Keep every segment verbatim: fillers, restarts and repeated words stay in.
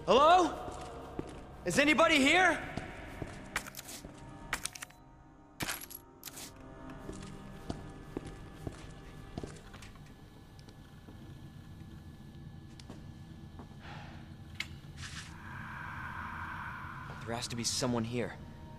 Hello? Is anybody here? There has to be someone here.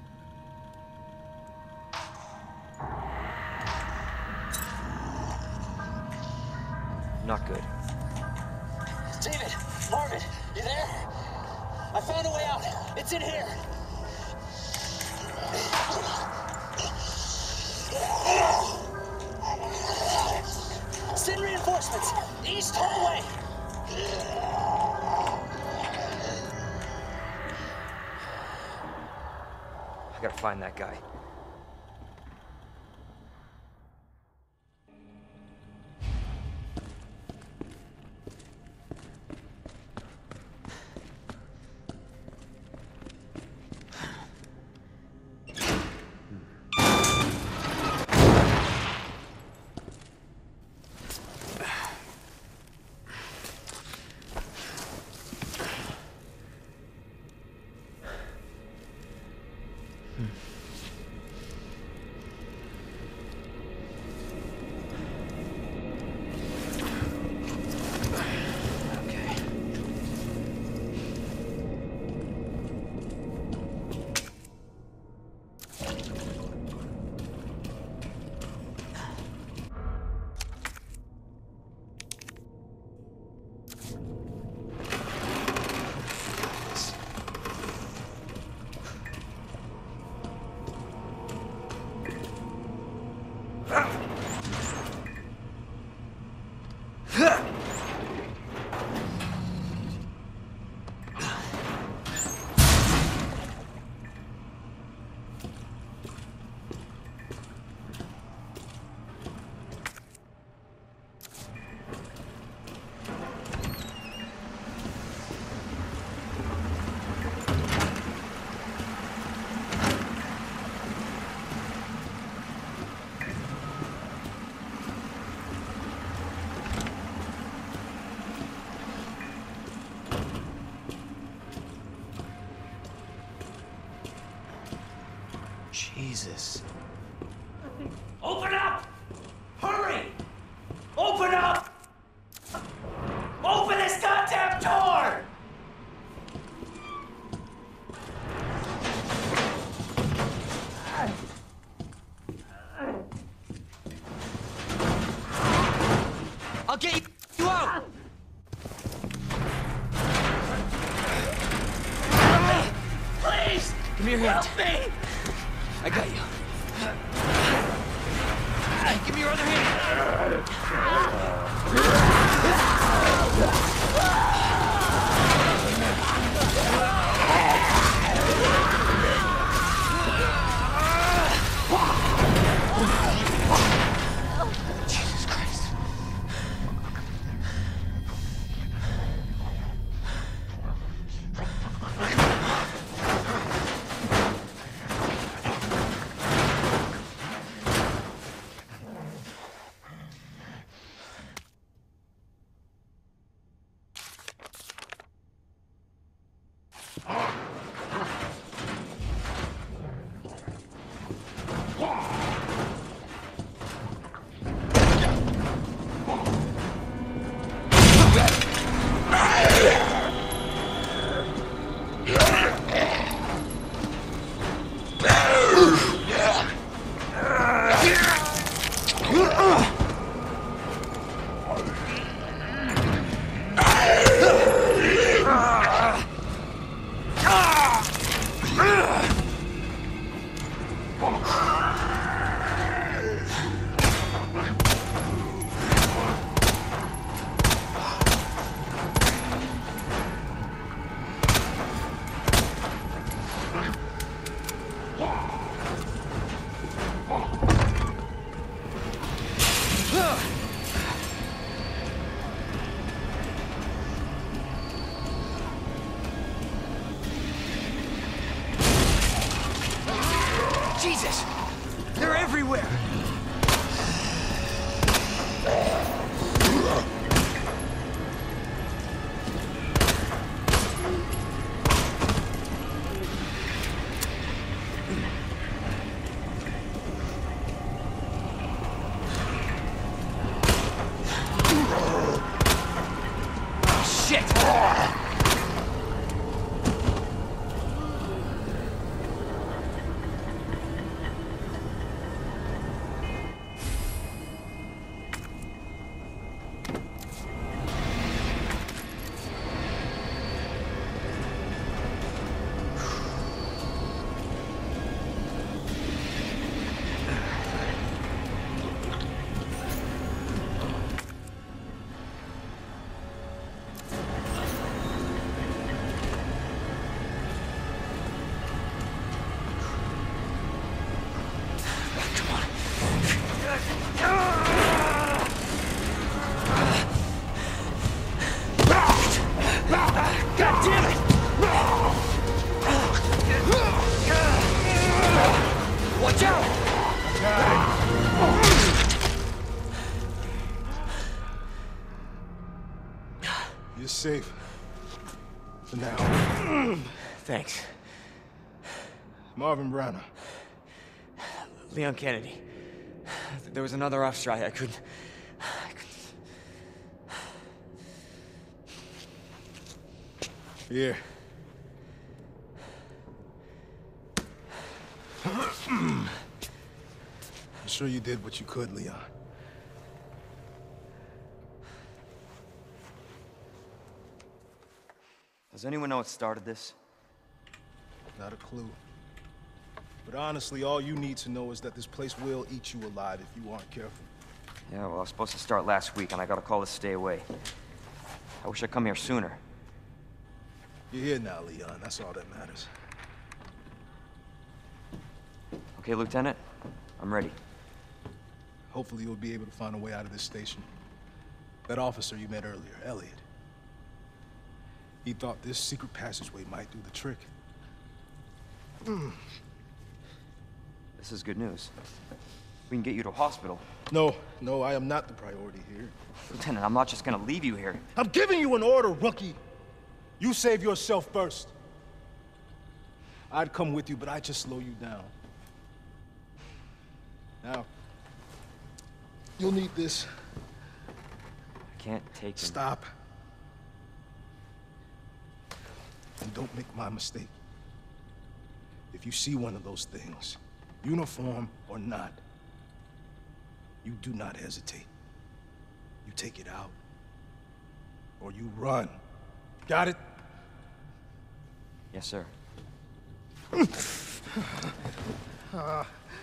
Not good. David! Marvin! You there? I found a way out! It's in here! Send reinforcements! East hallway! I gotta find that guy. Jesus. Open up! Hurry! Open up! Open this goddamn door! I'll get you out! Please! Give me your hand. Help me! I got you. Give me your other hand. Jesus Christ. Jesus! They're everywhere! You're safe. For now. Thanks. Marvin Branagh. Leon Kennedy. There was another off strike. I couldn't... I couldn't... Here. I'm sure you did what you could, Leon. Does anyone know what started this? Not a clue. But honestly, all you need to know is that this place will eat you alive if you aren't careful. Yeah, well, I was supposed to start last week, and I got a call to stay away. I wish I'd come here sooner. You're here now, Leon. That's all that matters. Okay, Lieutenant? I'm ready. Hopefully you'll be able to find a way out of this station. That officer you met earlier, Elliot. He thought this secret passageway might do the trick. Mm. This is good news. We can get you to a hospital. No, no, I am not the priority here. Lieutenant, I'm not just gonna leave you here. I'm giving you an order, rookie! You save yourself first. I'd come with you, but I'd just slow you down. Now, you'll need this. I can't take him. Stop. And don't make my mistake. If you see one of those things, uniform or not, you do not hesitate. You take it out, or you run. Got it? Yes, sir. uh.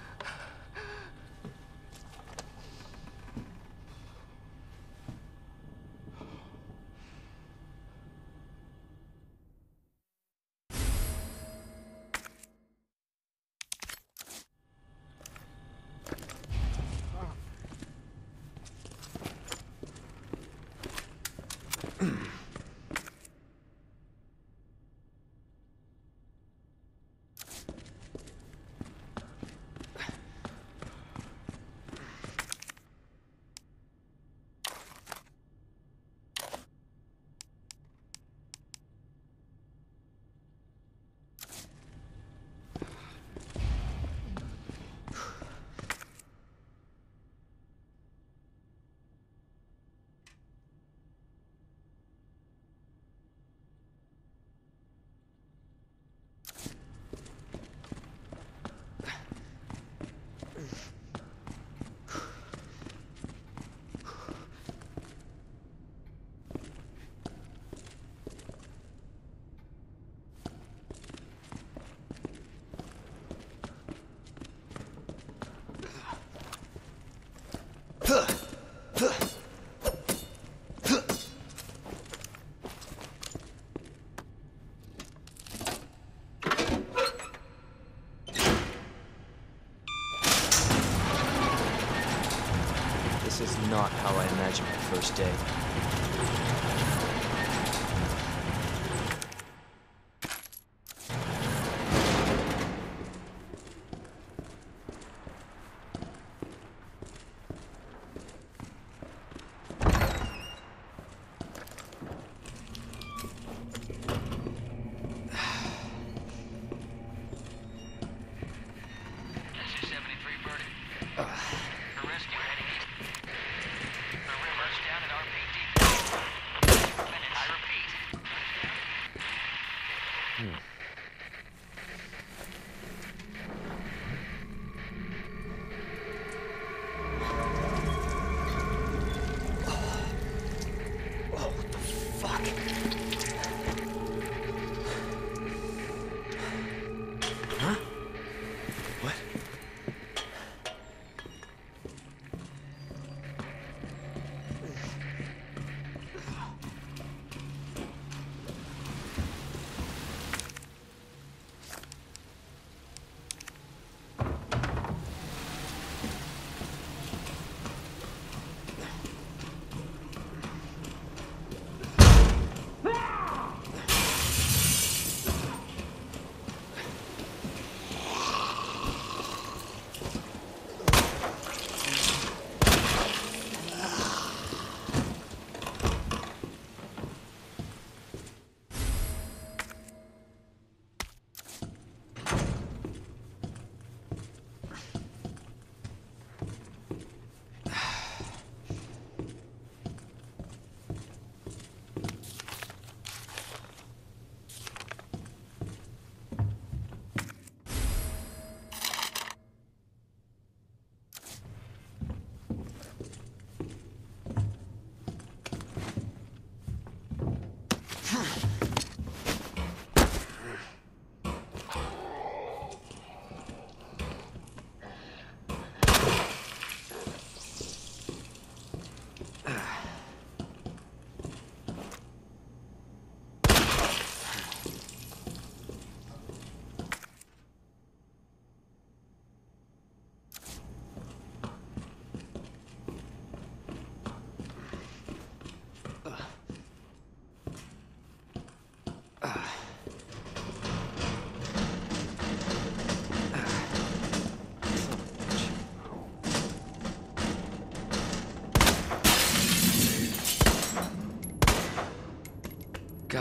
This is not how I imagined my first day.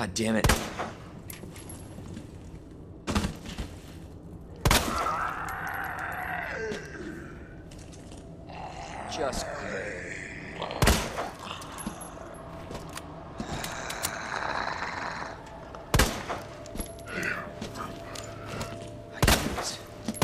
God damn it. Just great. I can do this.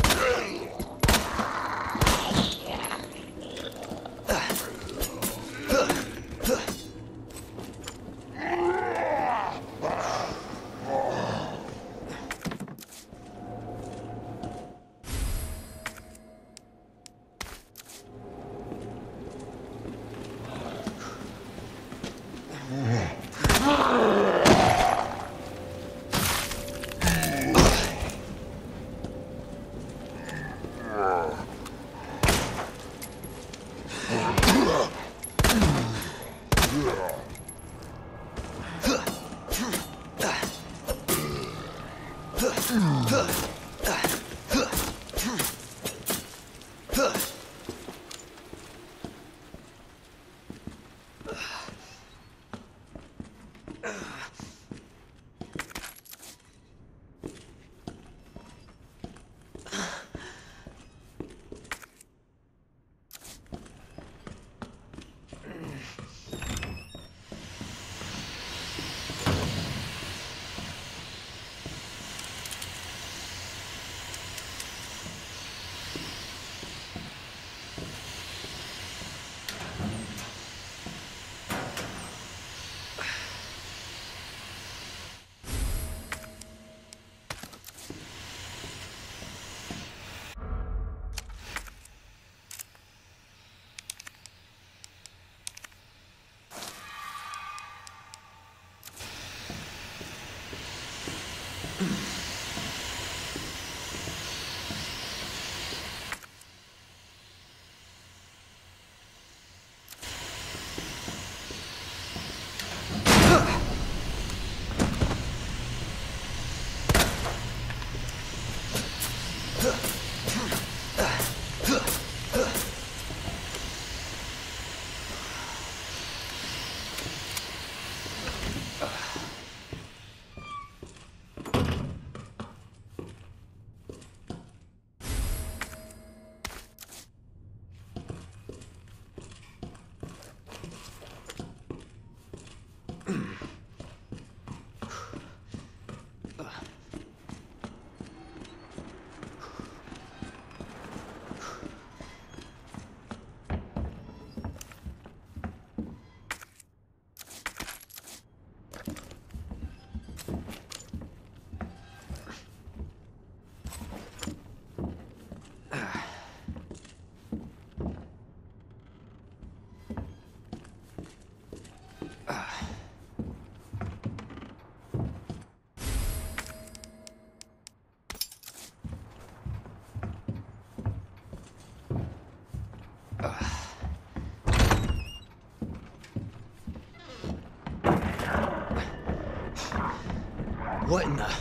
What in the...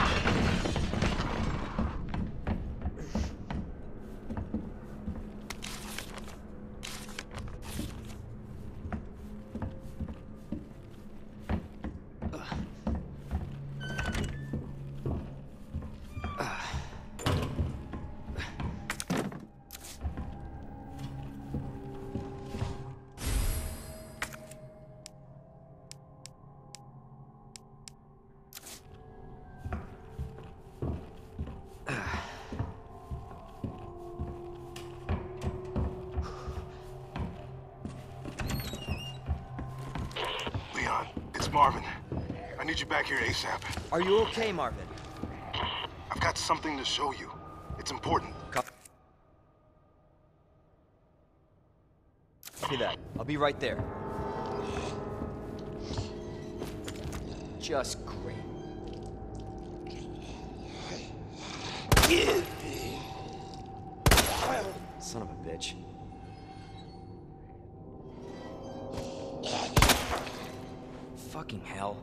Marvin, I need you back here ASAP. Are you okay, Marvin? I've got something to show you. It's important. Copy that. I'll be right there. Just great. Son of a bitch. Fucking hell.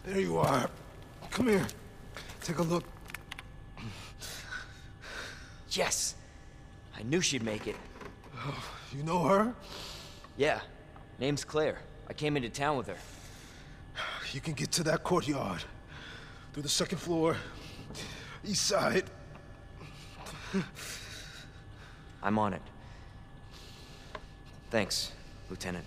There you are. Come here. Take a look. Yes! I knew she'd make it. Oh, you know her? Yeah. Name's Claire. I came into town with her. You can get to that courtyard. Through the second floor. East side. I'm on it. Thanks, Lieutenant.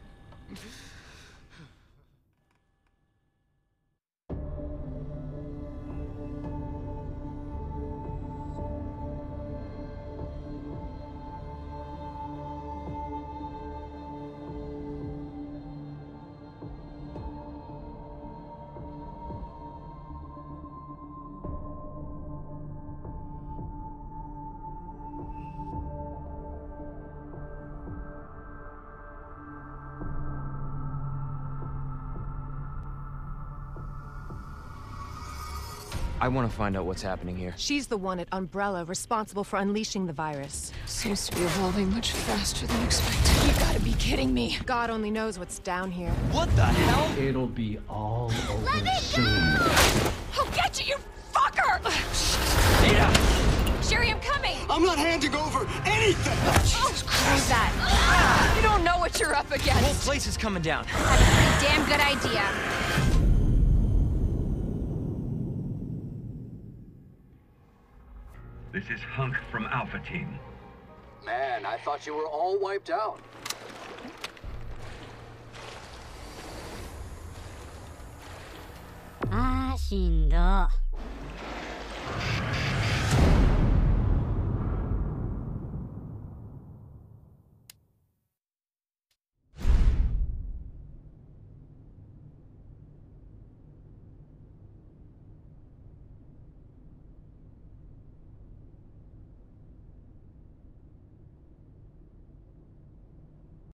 I want to find out what's happening here. She's the one at Umbrella responsible for unleashing the virus. Seems to be evolving much faster than expected. You gotta be kidding me. God only knows what's down here. What the hell? It'll be all over Let me soon. go! I'll get you, you fucker! Ada! Sherry, I'm coming! I'm not handing over anything! Jesus Christ! that? You don't know what you're up The whole against. place is coming down. That's a pretty damn good idea. This is Hunk from Alpha Team. Man, I thought you were all wiped out. Ah, しんど。